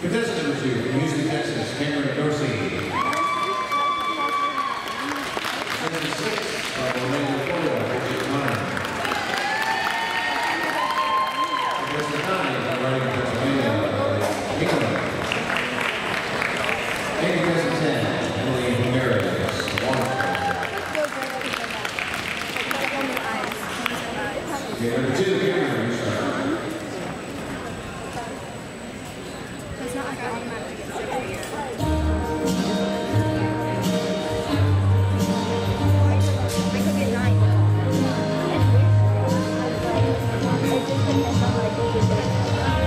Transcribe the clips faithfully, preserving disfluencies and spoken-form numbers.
Contestant number two, from Houston, Texas, Cameron Dorsey. Contestant six, from Orlando, Florida, Richard Connor. Contestant nine, from Reading, Pennsylvania, England. And contestant ten, Emily Ramirez, Washington. Okay, number two, Cameron, you start. It's not like I automatically get sick of it. I could get nine. It just depends on like what you're doing.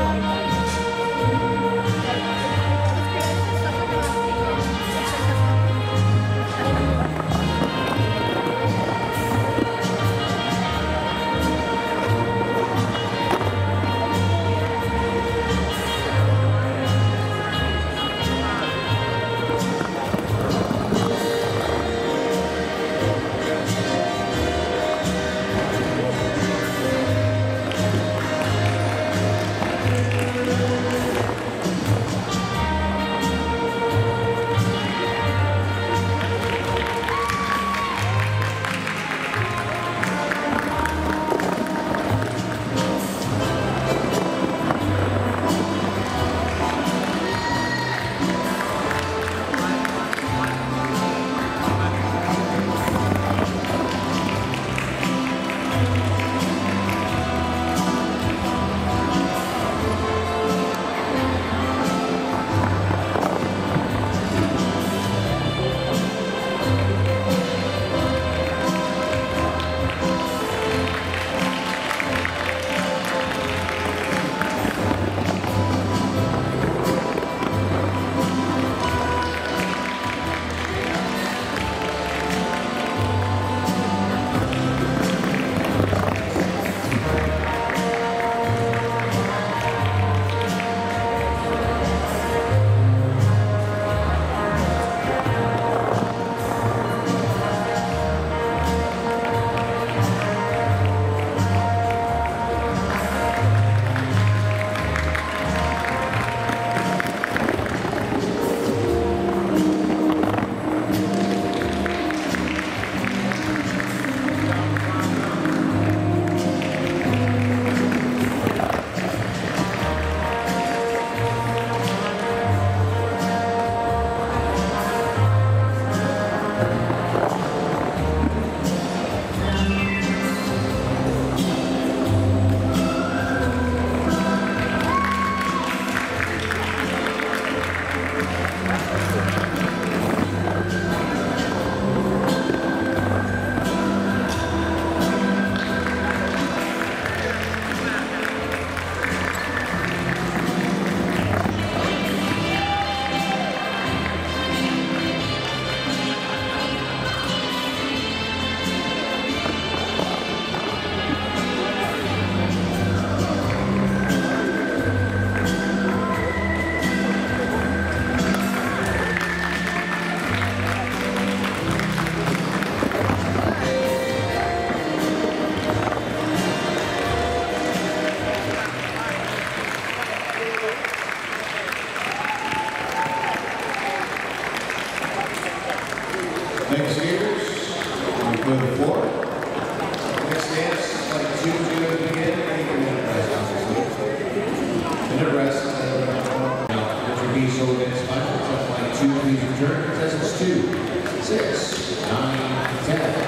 Next skaters, on the floor. Next dance, like two to begin, and you can rest, obviously. And a rest, now, H B solo dance final, something like two, please return. Contestants two, six, nine, ten.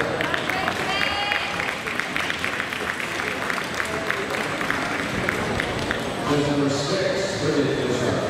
There's number six, Bridget Bishop.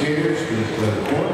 skaters, please clear the court.